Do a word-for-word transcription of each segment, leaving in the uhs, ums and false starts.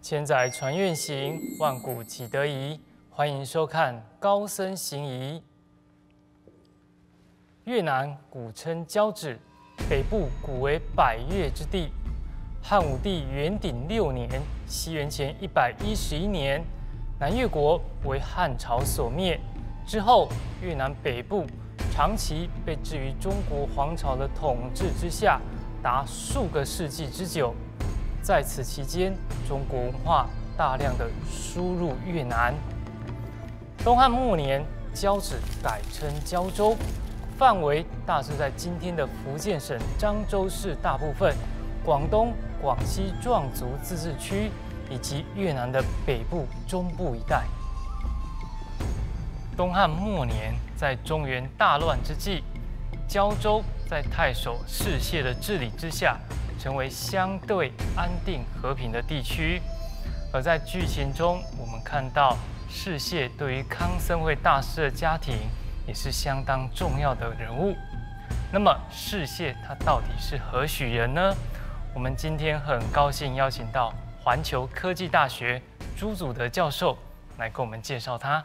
千载传愿行，万古几得宜。欢迎收看《高僧行仪》。越南古称交趾，北部古为百越之地。汉武帝元鼎六年（西元前一百一十一年），南越国为汉朝所灭。之后，越南北部长期被置于中国皇朝的统治之下，达数个世纪之久。在此期间，中国文化大量的输入越南。东汉末年，交趾改称交州，范围大致在今天的福建省漳州市大部分、广东、广西壮族自治区以及越南的北部、中部一带。东汉末年，在中原大乱之际，交州在太守士燮的治理之下，成为相对安定和平的地区。而在剧情中，我们看到士燮对于康僧会大师的家庭也是相当重要的人物。那么士燮他到底是何许人呢？我们今天很高兴邀请到环球科技大学朱祖德教授来给我们介绍他。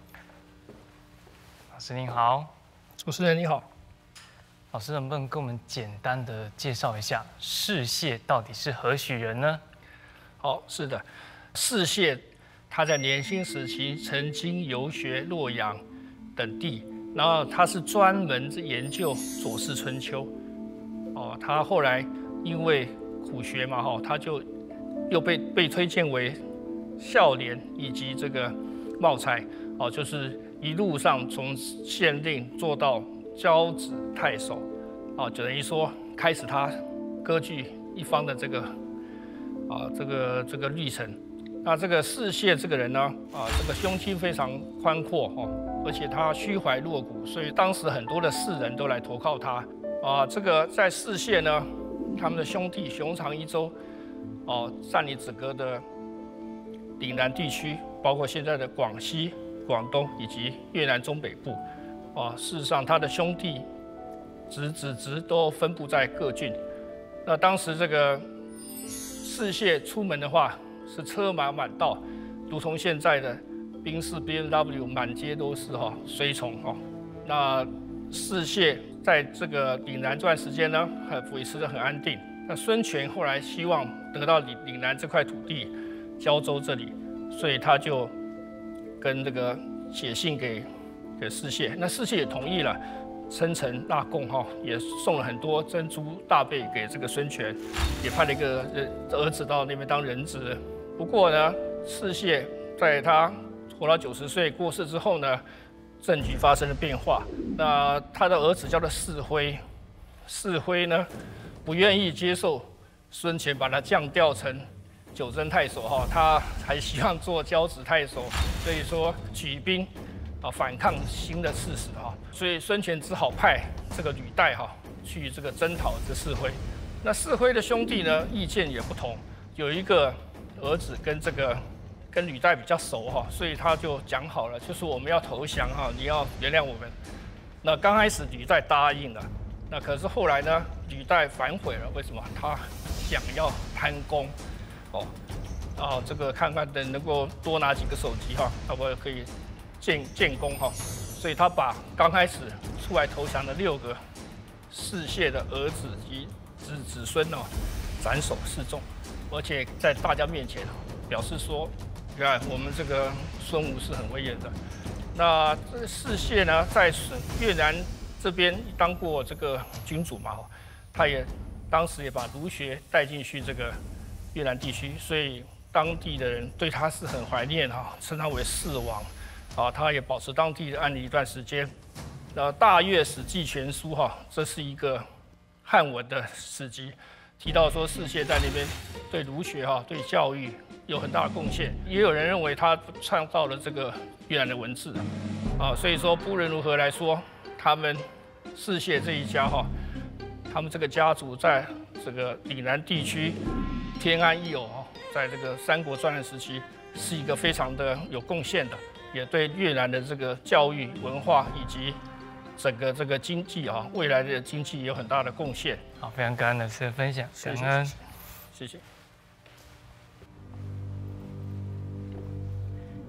老师您好。 主持人你好。 老师能不能跟我们简单的介绍一下士燮到底是何许人呢？ 好，是的，士燮他在年轻时期曾经游学洛阳等地，然后他是专门研究《左氏春秋》。哦，他后来因为苦学嘛，哈，他就又被被推荐为孝廉以及这个茂才，哦，就是一路上从县令做到交趾太守，啊，就等于说开始他割据一方的这个啊这个这个历程。那这个士燮这个人呢，啊，这个胸襟非常宽阔哦，而且他虚怀若谷，所以当时很多的士人都来投靠他。啊，这个在士燮呢，他们的兄弟熊长一州，哦，占领整个的岭南地区，包括现在的广西、广东以及越南中北部。啊，事实上，他的兄弟、侄子、侄都分布在各郡。那当时这个士燮出门的话，是车马满道，如同现在的宾士、B M W 满街都是哈随从哈。那士燮在这个岭南这段时间呢，还维持得很安定。那孙权后来希望得到岭岭南这块土地，交州这里，所以他就跟这个写信给。给士燮，那士燮也同意了，称臣纳贡哈，也送了很多珍珠大贝给这个孙权，也派了一个儿子到那边当人质。不过呢，士燮在他活到九十岁过世之后呢，政局发生了变化。那他的儿子叫做士辉，士辉呢不愿意接受孙权把他降调成九真太守哈，他还希望做交趾太守，所以说举兵。啊，反抗新的刺史哈，所以孙权只好派这个吕岱哈去这个征讨这个士辉。那士辉的兄弟呢，意见也不同，有一个儿子跟这个跟吕岱比较熟哈，所以他就讲好了，就是我们要投降哈，你要原谅我们。那刚开始吕岱答应了，那可是后来呢，吕岱反悔了，为什么？他想要贪功，哦，啊，这个看看等能够多拿几个首级哈，差不多可以。建建功哈，所以他把刚开始出来投降的六个士燮的儿子及子子孙哦，斩首示众，而且在大家面前表示说，你看我们这个孙吴是很威严的。那这士燮呢，在越南这边当过这个君主嘛，他也当时也把儒学带进去这个越南地区，所以当地的人对他是很怀念哈，称他为士王。啊，他也保持当地的安宁一段时间。呃，《大越史记全书》哈，这是一个汉文的史籍，提到说士燮在那边对儒学哈、对教育有很大的贡献。也有人认为他创造了这个越南的文字啊，所以说不论如何来说，他们士燮这一家哈，他们这个家族在这个岭南地区偏安一隅哈，在这个三国专案时期是一个非常的有贡献的。也对越南的这个教育文化以及整个这个经济啊，未来的经济有很大的贡献。 好，非常感恩老师的分享，感恩， 谢谢。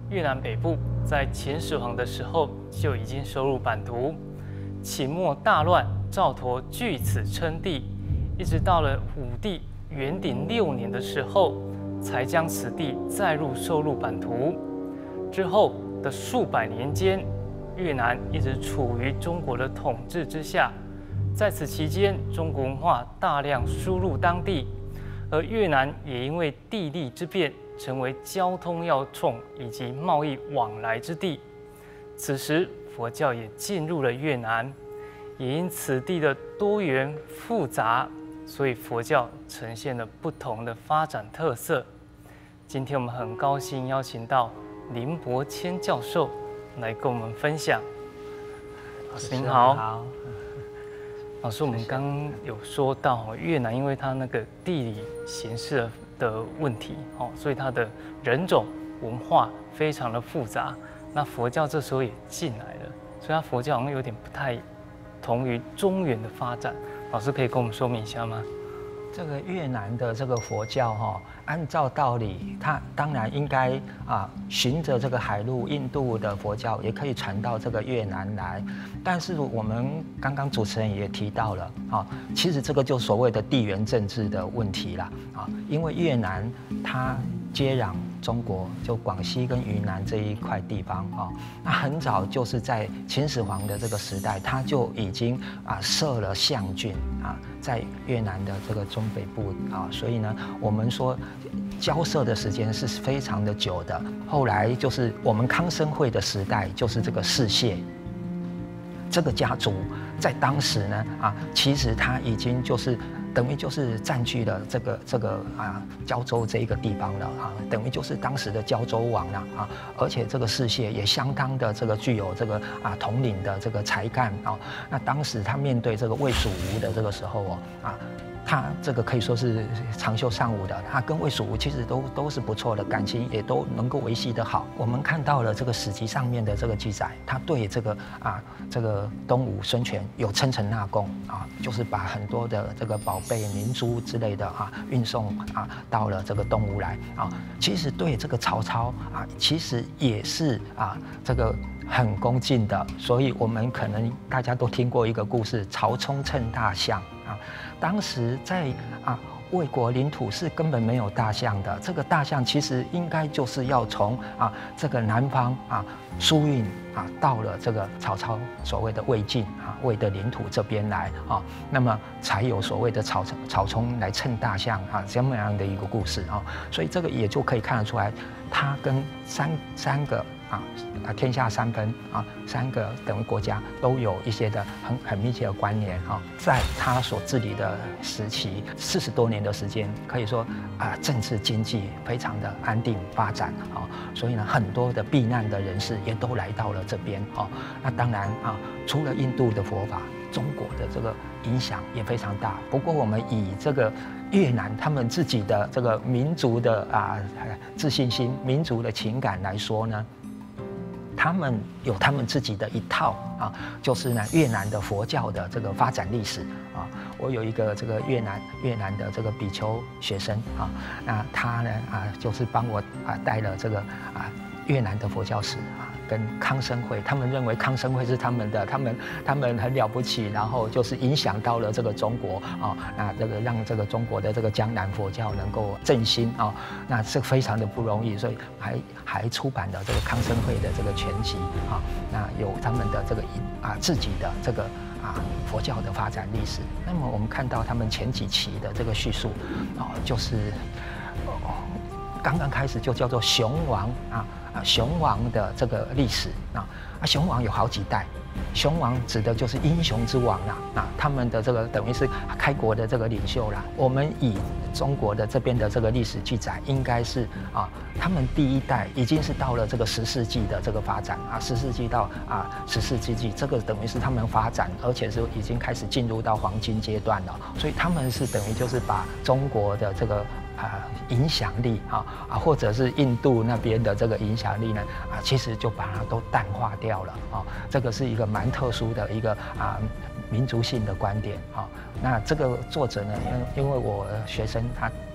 越南北部在秦始皇的时候就已经收入版图。秦末大乱，赵佗据此称帝，一直到了武帝元鼎六年的时候，才将此地再入收入版图。之后的数百年间，越南一直处于中国的统治之下。在此期间，中国文化大量输入当地，而越南也因为地利之便，成为交通要冲以及贸易往来之地。此时，佛教也进入了越南，也因此地的多元复杂，所以佛教呈现了不同的发展特色。今天我们很高兴邀请到林伯谦教授来跟我们分享。老师您好。 好。 老师，我们刚刚有说到越南，因为它那个地理形势的问题，哦，所以它的人种文化非常的复杂。那佛教这时候也进来了，所以它佛教好像有点不太同于中原的发展。老师可以跟我们说明一下吗？ 这个越南的这个佛教哈、哦，按照道理，它当然应该啊，循着这个海路，印度的佛教也可以传到这个越南来。但是我们刚刚主持人也提到了啊，其实这个就所谓的地缘政治的问题啦啊，因为越南它接壤中国，就广西跟云南这一块地方啊，那很早就是在秦始皇的这个时代，他就已经啊设了象郡啊，在越南的这个中北部啊，所以呢，我们说交涉的时间是非常的久的。后来就是我们康生会的时代，就是这个世谢这个家族，在当时呢啊，其实他已经就是等于就是占据了这个这个啊胶州这一个地方了啊，等于就是当时的胶州王了啊，而且这个世谢也相当的这个具有这个啊统领的这个才干啊。那当时他面对这个魏蜀吴的这个时候哦啊。他这个可以说是长袖善舞的，他跟魏蜀吴其实都都是不错的，感情也都能够维系得好。我们看到了这个史籍上面的这个记载，他对这个啊这个东吴孙权有称臣纳贡啊，就是把很多的这个宝贝、明珠之类的啊运送啊到了这个东吴来啊。其实对这个曹操啊，其实也是啊这个很恭敬的。所以我们可能大家都听过一个故事，曹冲称大象啊。当时在啊魏国领土是根本没有大象的，这个大象其实应该就是要从啊这个南方啊输运啊到了这个曹操所谓的魏晋啊魏的领土这边来啊，那么才有所谓的曹曹冲来称大象啊这么样的一个故事啊，所以这个也就可以看得出来，他跟三三个。啊啊！天下三分啊，三个等于国家都有一些的很很密切的关联啊。在他所治理的时期，四十多年的时间，可以说啊，政治经济非常的安定发展啊。所以呢，很多的避难的人士也都来到了这边啊。那当然啊，除了印度的佛法，中国的这个影响也非常大。不过我们以这个越南他们自己的这个民族的啊自信心、民族的情感来说呢。他们有他们自己的一套啊，就是呢越南的佛教的这个发展历史啊。我有一个这个越南越南的这个比丘学生啊，那他呢啊就是帮我啊带了这个啊越南的佛教史啊，跟康生会，他们认为康生会是他们的，他们他们很了不起，然后就是影响到了这个中国啊，那这个让这个中国的这个江南佛教能够振兴啊，那是非常的不容易，所以还还出版了这个康生会的这个全集啊，那有他们的这个啊自己的这个啊佛教的发展历史。那么我们看到他们前几期的这个叙述啊，就是。哦刚刚开始就叫做雄王啊啊雄王的这个历史啊啊雄王有好几代，雄王指的就是英雄之王啦啊，他们的这个等于是开国的这个领袖啦。我们以中国的这边的这个历史记载，应该是啊他们第一代已经是到了这个十世纪的这个发展啊，十世纪到啊十四世纪，这个等于是他们发展，而且是已经开始进入到黄金阶段了，所以他们是等于就是把中国的这个。啊，影响力啊啊，或者是印度那边的这个影响力呢啊，其实就把它都淡化掉了啊。这个是一个蛮特殊的一个啊民族性的观点啊。那这个作者呢，因因为我学生他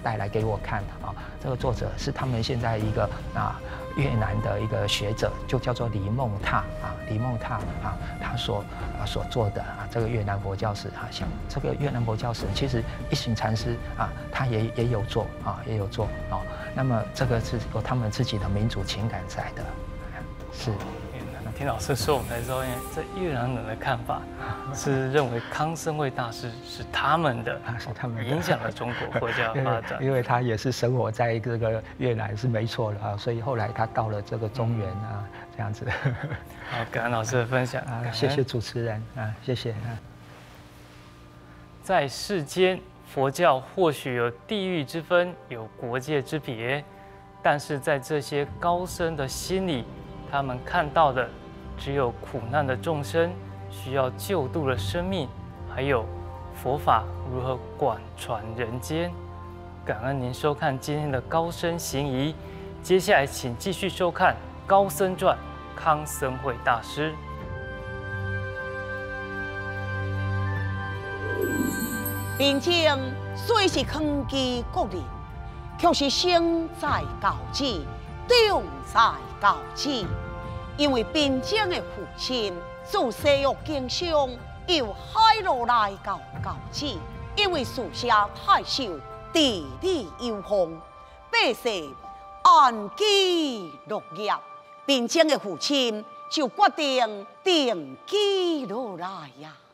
带来给我看啊。这个作者是他们现在一个啊越南的一个学者，就叫做李梦踏啊，李梦踏啊，他所啊所做的啊这个越南佛教史啊，像这个越南佛教史，其实一行禅师啊，他也也有做啊，也有做啊。那么这个是有他们自己的民族情感在的，是。 听老师说，我们才知道，这越南人的看法是认为康僧会大师是他们的， 是他们影响了中国佛教发展。 因为他也是生活在这个越南是没错的啊，所以后来他到了这个中原啊，这样子。 好，感恩老师的分享啊，谢谢主持人啊，谢谢啊。 在世间，佛教或许有地域之分，有国界之别，但是在这些高僧的心里，他们看到的只有苦难的众生需要救度的生命，还有佛法如何广传人间。感恩您收看今天的高僧行仪，接下来请继续收看《高僧传》康僧会大师。 边疆虽是抗击国人，却是生在高知，长在高知。因为边疆的父亲自西域经商，由海路来到高知，因为属下太守地理优厚，百姓安居乐业，边疆的父亲就决定定居落来呀。